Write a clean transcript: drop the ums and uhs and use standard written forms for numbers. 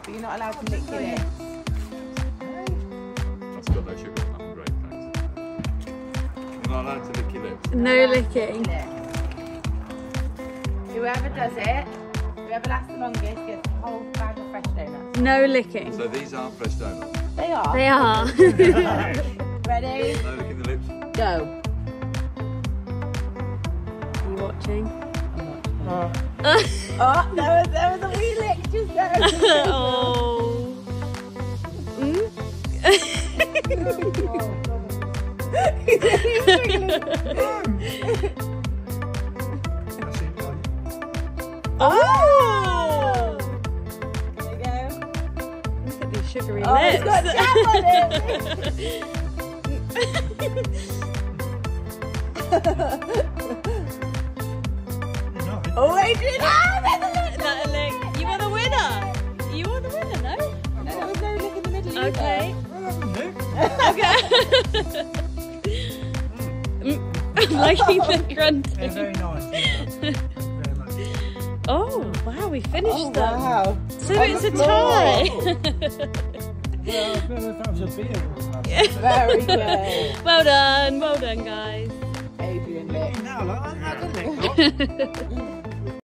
but you're not allowed to lick your lips. That's got no sugar, nothing great, thanks. You're not allowed to lick your lips. No licking. Whoever does it, whoever lasts the longest gets a whole bag of fresh donuts. No licking. So these aren't fresh donuts. They are. They are. Ready? No licking the lips. Go. Are you watching? Oh, there was a wee lick just there. Oh. Mm? Oh! There you go. Look at these sugary Oh, lips. it's got jam on it. Oh, Adrian! That a lick. You are the winner. You are the winner, no? No, there was no lick in the middle either. Okay. Okay. I'm liking the grunting. They're very nice. Yeah. Very much. Oh, wow, we finished them. Wow. So it's a tie. Well, if that was a beer or something. Very good. Well done, guys. Adrian lick. Now, like, I don't think.